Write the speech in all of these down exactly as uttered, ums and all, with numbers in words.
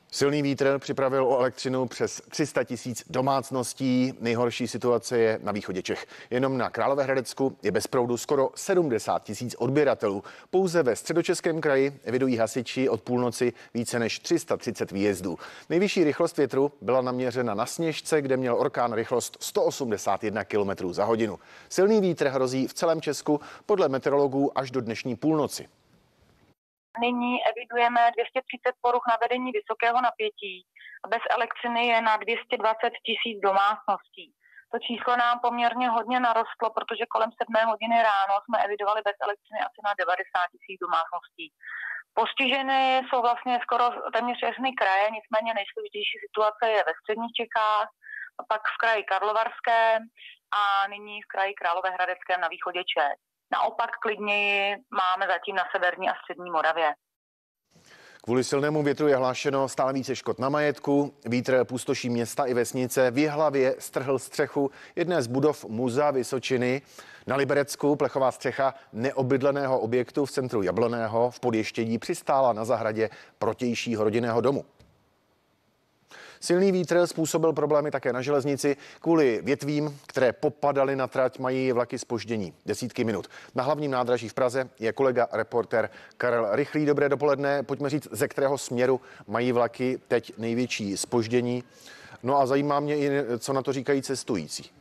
Silný vítr připravil o elektřinu přes tři sta tisíc domácností. Nejhorší situace je na východě Čech. Jenom na Královéhradecku je bez proudu skoro sedmdesát tisíc odběratelů. Pouze ve Středočeském kraji evidují hasiči od půlnoci více než tři sta třicet výjezdů. Nejvyšší rychlost větru byla naměřena na Sněžce, kde měl orkán rychlost sto osmdesát jedna kilometrů za hodinu. Silný vítr hrozí v celém Česku podle meteorologů až do dnešní půlnoci. Nyní evidujeme dvě stě třicet poruch na vedení vysokého napětí. Bez elektřiny je na dvě stě dvacet tisíc domácností. To číslo nám poměrně hodně narostlo, protože kolem sedmé hodiny ráno jsme evidovali bez elektřiny asi na devadesát tisíc domácností. Postiženy jsou vlastně skoro téměř všechny kraje, nicméně nejsložitější situace je ve středních Čechách, pak v kraji Karlovarském a nyní v kraji Královéhradeckém na východě Čech. Naopak klidněji máme zatím na severní a střední Moravě. Kvůli silnému větru je hlášeno stále více škod na majetku. Vítr pustoší města i vesnice. V Jihlavě strhl střechu jedné z budov Muzea Vysočiny. Na Liberecku plechová střecha neobydleného objektu v centru Jabloného v Podještědí přistála na zahradě protějšího rodinného domu. Silný vítr způsobil problémy také na železnici. Kvůli větvím, které popadaly na trať, mají vlaky zpoždění desítky minut. Na hlavním nádraží v Praze je kolega reporter Karel Rychlý. Dobré dopoledne. Pojďme říct, ze kterého směru mají vlaky teď největší zpoždění. No a zajímá mě i, co na to říkají cestující.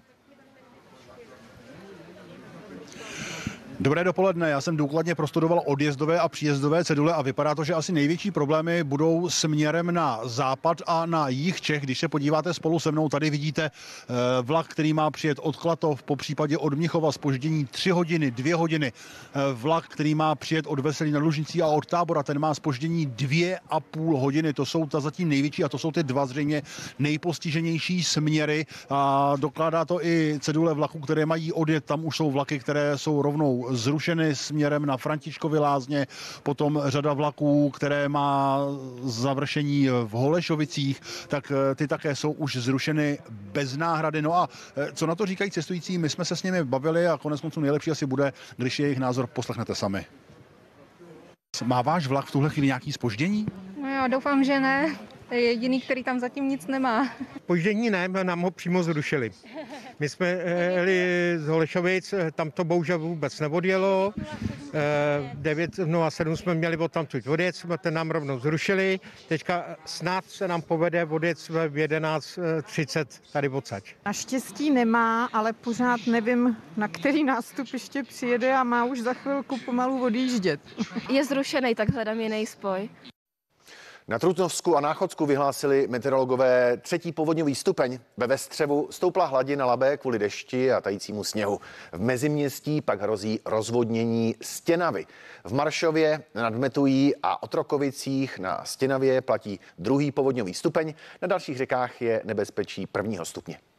Dobré dopoledne, já jsem důkladně prostudoval odjezdové a příjezdové cedule a vypadá to, že asi největší problémy budou směrem na západ a na jih Čech. Když se podíváte spolu se mnou, tady vidíte vlak, který má přijet od Klatov, po případě od Mnichova zpoždění tři hodiny, dvě hodiny. Vlak, který má přijet od Veselí nad Lužnicí a od Tábora, ten má zpoždění dvě a půl hodiny. To jsou ta zatím největší a to jsou ty dva zřejmě nejpostiženější směry. A dokládá to i cedule vlaků, které mají odjet. Tam už jsou vlaky, které jsou rovnou zrušeny směrem na Františkovy Lázně, potom řada vlaků, které má završení v Holešovicích, tak ty také jsou už zrušeny bez náhrady. No a co na to říkají cestující, my jsme se s nimi bavili a konec konců nejlepší asi bude, když jejich názor poslechnete sami. Má váš vlak v tuhle chvíli nějaký zpoždění? No já doufám, že ne. To je jediný, který tam zatím nic nemá. Poždění ne, nám ho přímo zrušili. My jsme jeli z Holešovic, tam to bohužel vůbec neodjelo. devět nula sedm jsme měli od tamtud odjet, jsme ten nám rovnou zrušili. Teďka snad se nám povede odjet v jedenáct třicet tady odsaď. Naštěstí nemá, ale pořád nevím, na který nástupiště přijede a má už za chvilku pomalu odjíždět. Je zrušený, tak hledám jiný spoj. Na Trutnovsku a Náchodsku vyhlásili meteorologové třetí povodňový stupeň. Ve Vestřevu stoupla hladina Labe kvůli dešti a tajícímu sněhu. V Meziměstí pak hrozí rozvodnění Stěnavy. V Maršově nad Metují a Otrokovicích na Stěnavě platí druhý povodňový stupeň. Na dalších řekách je nebezpečí prvního stupně.